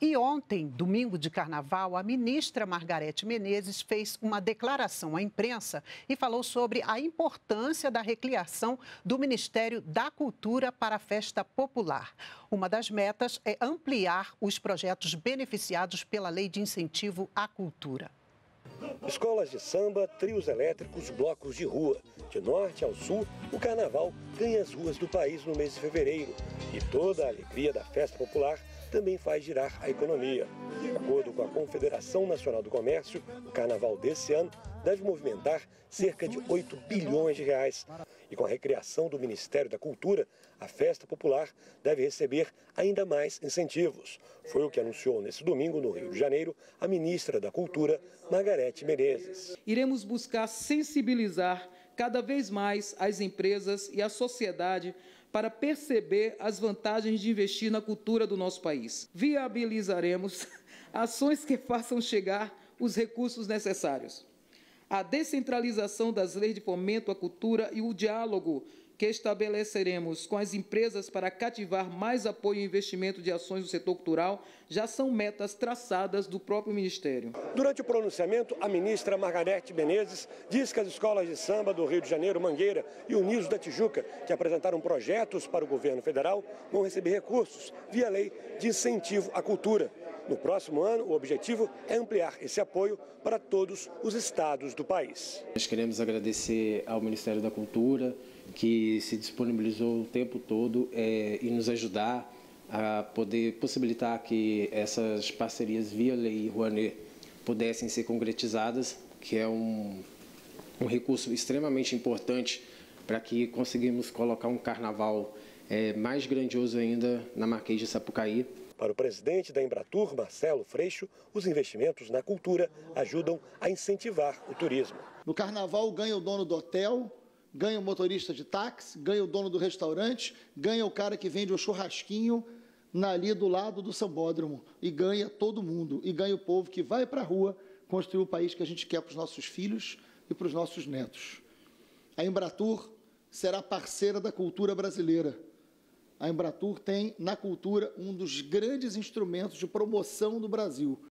E ontem, domingo de carnaval, a ministra Margarete Menezes fez uma declaração à imprensa e falou sobre a importância da recriação do Ministério da Cultura para a festa popular. Uma das metas é ampliar os projetos beneficiados pela Lei de Incentivo à Cultura. Escolas de samba, trios elétricos, blocos de rua. De norte ao sul, o carnaval ganha as ruas do país no mês de fevereiro. E toda a alegria da festa popular também faz girar a economia. De acordo com a Confederação Nacional do Comércio, o carnaval desse ano deve movimentar cerca de 8 bilhões de reais. E com a recriação do Ministério da Cultura, a festa popular deve receber ainda mais incentivos. Foi o que anunciou nesse domingo, no Rio de Janeiro, a ministra da Cultura, Margarete Menezes. Iremos buscar sensibilizar cada vez mais as empresas e a sociedade para perceber as vantagens de investir na cultura do nosso país. Viabilizaremos ações que façam chegar os recursos necessários. A descentralização das leis de fomento à cultura e o diálogo que estabeleceremos com as empresas para cativar mais apoio e investimento de ações do setor cultural já são metas traçadas do próprio Ministério. Durante o pronunciamento, a ministra Margarete Menezes disse que as escolas de samba do Rio de Janeiro, Mangueira e Unidos da Tijuca, que apresentaram projetos para o governo federal, vão receber recursos via Lei de Incentivo à Cultura. No próximo ano, o objetivo é ampliar esse apoio para todos os estados do país. Nós queremos agradecer ao Ministério da Cultura, que se disponibilizou o tempo todo e nos ajudar a poder possibilitar que essas parcerias via Lei Rouanet pudessem ser concretizadas, que é um recurso extremamente importante para que conseguimos colocar um carnaval mais grandioso ainda na Marquês de Sapucaí. Para o presidente da Embratur, Marcelo Freixo, os investimentos na cultura ajudam a incentivar o turismo. No carnaval ganha o dono do hotel, ganha o motorista de táxi, ganha o dono do restaurante, ganha o cara que vende o churrasquinho ali do lado do sambódromo. E ganha todo mundo, e ganha o povo que vai para a rua construir o país que a gente quer para os nossos filhos e para os nossos netos. A Embratur será parceira da cultura brasileira. A Embratur tem, na cultura, um dos grandes instrumentos de promoção do Brasil.